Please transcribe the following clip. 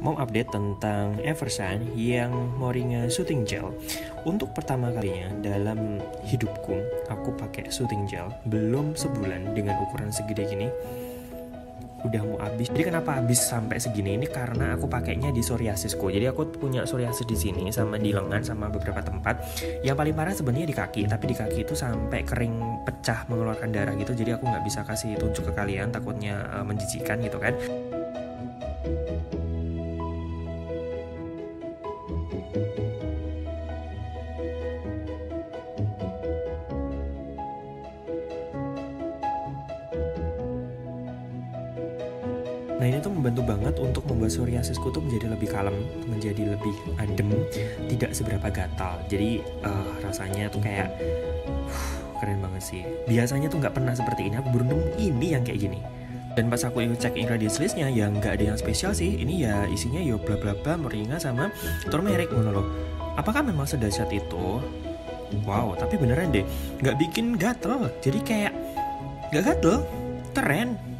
mau update tentang Evershine yang Moringa Soothing Gel. Untuk pertama kalinya dalam hidupku, aku pakai soothing gel belum sebulan dengan ukuran segede gini. Udah mau habis. Jadi kenapa habis sampai segini ini karena aku pakainya di psoriasisku. Jadi aku punya psoriasis di sini sama di lengan sama beberapa tempat. Yang paling parah sebenarnya di kaki, tapi di kaki itu sampai kering, pecah, mengeluarkan darah gitu. Jadi aku nggak bisa kasih tunjuk ke kalian, takutnya menjijikan gitu kan. Nah ini tuh membantu banget untuk membuat psoriasisku tuh menjadi lebih kalem, menjadi lebih adem, tidak seberapa gatal. Jadi rasanya tuh kayak keren banget sih. Biasanya tuh nggak pernah seperti ini. Aku beruntung ini yang kayak gini. Dan pas aku cek ingredients listnya ya nggak ada yang spesial sih. Ini ya isinya yo bla bla bla, moringa sama turmeric ngono loh. Apakah memang sedahsyat itu? Wow, tapi beneran deh, nggak bikin gatel. Jadi kayak nggak gatel, keren.